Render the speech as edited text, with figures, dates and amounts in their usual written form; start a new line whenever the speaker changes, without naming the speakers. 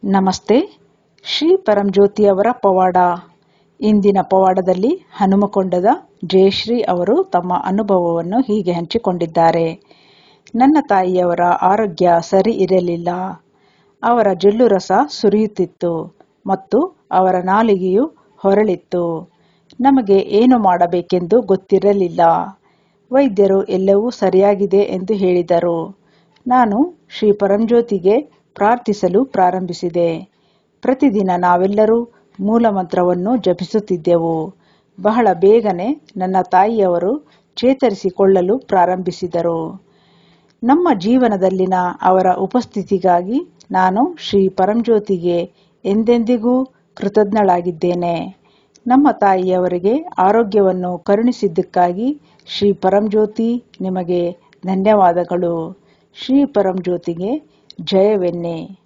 ನಮಸ್ತೆ. ಶ್ರೀ ಪರಂಜ್ಯೋತಿಯವರ ಪವಾಡ. ಇಂದಿನ ಪವಾಡದಲ್ಲಿ ಹನುಮಕೊಂಡದ ಜಯಶ್ರೀ ಅವರು ತಮ್ಮ ಅನುಭವವನ್ನು ಹೀಗೆ ಹಂಚಿಕೊಂಡಿದ್ದಾರೆ. ನನ್ನ ತಾಯಿಯವರ ಆರೋಗ್ಯ ಸರಿ ಇರಲಿಲ್ಲ. ಅವರ ಜೊಲ್ಲು ರಸ ಸುರಿಯುತ್ತಿತ್ತು ಮತ್ತು ಅವರ ನಾಲಿಗೆಯು ಹೊರಳಿತ್ತು. ನಮಗೆ ಏನು ಮಾಡಬೇಕೆಂದು ಗೊತ್ತಿರಲಿಲ್ಲ. ವೈದ್ಯರು ಎಲ್ಲವೂ ಸರಿಯಾಗಿದೆ ಎಂದು ಹೇಳಿದರು. ನಾನು ಶ್ರೀ ಪರಂಜ್ಯೋತಿಗೆ ಪ್ರಾರ್ಥಿಸಲು ಪ್ರಾರಂಭಿಸಿದೆ. ಪ್ರತಿದಿನ ನಾವೆಲ್ಲರೂ ಮೂಲಮಂತ್ರವನ್ನು ಜಪಿಸುತ್ತಿದ್ದೆವು. ಬಹಳ ಬೇಗನೆ ನನ್ನ ತಾಯಿಯವರು ಚೇತರಿಸಿಕೊಳ್ಳಲು ಪ್ರಾರಂಭಿಸಿದರು. ನಮ್ಮ ಜೀವನದಲ್ಲಿನ ಅವರ ಉಪಸ್ಥಿತಿಗಾಗಿ ನಾನು ಶ್ರೀ ಪರಂಜ್ಯೋತಿಗೆ ಎಂದೆಂದಿಗೂ ಕೃತಜ್ಞಳಾಗಿದ್ದೇನೆ. ನಮ್ಮ ತಾಯಿಯವರಿಗೆ ಆರೋಗ್ಯವನ್ನು ಕರುಣಿಸಿದ್ದಕ್ಕಾಗಿ ಶ್ರೀ ಪರಂಜ್ಯೋತಿ ನಿಮಗೆ ಧನ್ಯವಾದಗಳು. ಶ್ರೀ ಪರಂಜ್ಯೋತಿಗೆ ಜಯವೆನ್ನೆ.